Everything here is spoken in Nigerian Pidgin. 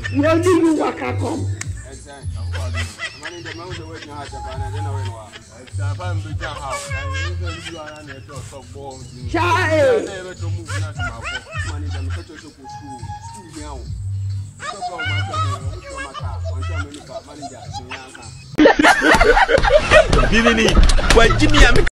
You need to waka come. Billy, why Jimmy?